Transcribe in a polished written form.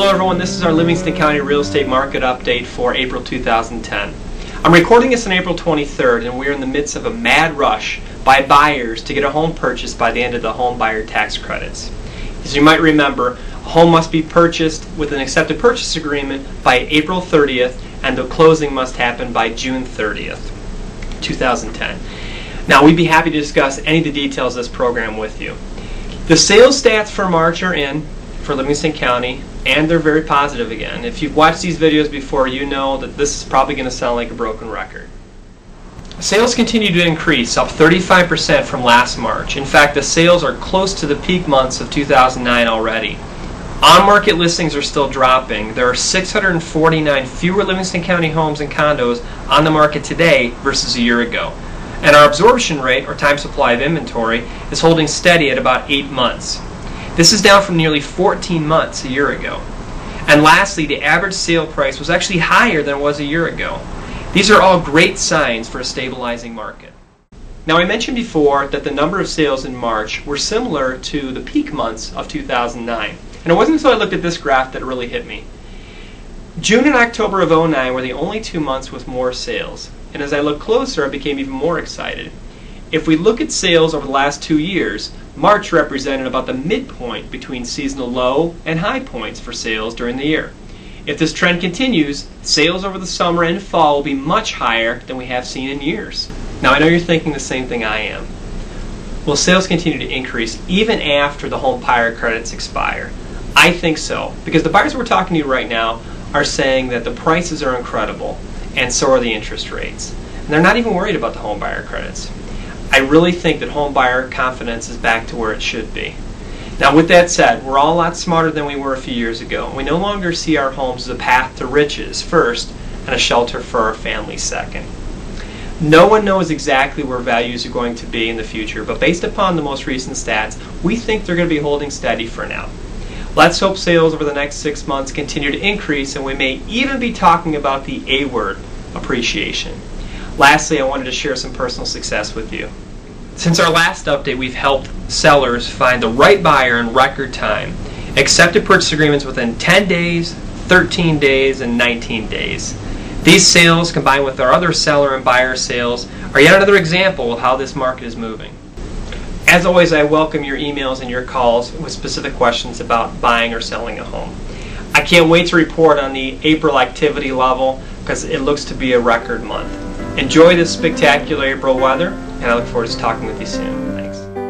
Hello everyone, this is our Livingston County real estate market update for April 2010. I'm recording this on April 23rd and we're in the midst of a mad rush by buyers to get a home purchased by the end of the home buyer tax credits. As you might remember, a home must be purchased with an accepted purchase agreement by April 30th and the closing must happen by June 30th, 2010. Now we'd be happy to discuss any of the details of this program with you. The sales stats for March are in for Livingston County, and they're very positive again. If you've watched these videos before, you know that this is probably going to sound like a broken record. Sales continue to increase, up 35% from last March. In fact, the sales are close to the peak months of 2009 already. On-market listings are still dropping. There are 649 fewer Livingston County homes and condos on the market today versus a year ago. And our absorption rate, or time supply of inventory, is holding steady at about 8 months. This is down from nearly 14 months a year ago. And lastly, the average sale price was actually higher than it was a year ago. These are all great signs for a stabilizing market. Now I mentioned before that the number of sales in March were similar to the peak months of 2009. And it wasn't until I looked at this graph that it really hit me. June and October of 2009 were the only 2 months with more sales. And as I looked closer, I became even more excited. If we look at sales over the last 2 years, March represented about the midpoint between seasonal low and high points for sales during the year. If this trend continues, sales over the summer and fall will be much higher than we have seen in years. Now I know you're thinking the same thing I am. Will sales continue to increase even after the home buyer credits expire? I think so, because the buyers we're talking to right now are saying that the prices are incredible, and so are the interest rates. And they're not even worried about the home buyer credits. I really think that home buyer confidence is back to where it should be. Now with that said, we're all a lot smarter than we were a few years ago. We no longer see our homes as a path to riches first and a shelter for our family second. No one knows exactly where values are going to be in the future, but based upon the most recent stats, we think they're going to be holding steady for now. Let's hope sales over the next 6 months continue to increase, and we may even be talking about the A word, appreciation. Lastly, I wanted to share some personal success with you. Since our last update, we've helped sellers find the right buyer in record time, accepted purchase agreements within 10 days, 13 days, and 19 days. These sales, combined with our other seller and buyer sales, are yet another example of how this market is moving. As always, I welcome your emails and your calls with specific questions about buying or selling a home. I can't wait to report on the April activity level because it looks to be a record month. Enjoy this spectacular April weather, and I look forward to talking with you soon. Thanks.